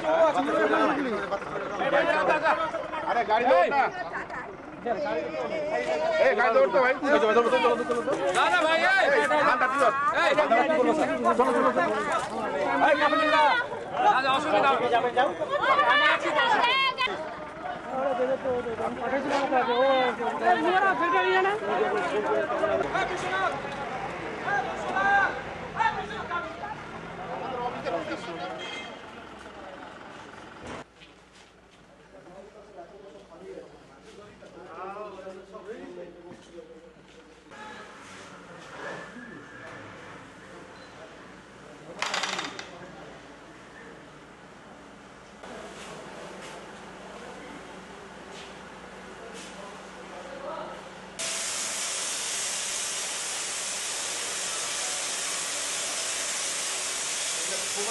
আরে গাড়ি দৌড় না, এই গাড়ি দৌড় তো ভাই, না না ভাই, এই ঠান্ডা পিও, এই চলো চলো চলো, এই কাপড় না, না অসুবিধা হবে, যাবেন যাও, আমি আছি তো।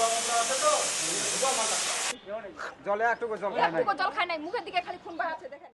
জলে একটু জল খায় নাই, মুখের দিকে খালি খুন বার আছে দেখেন।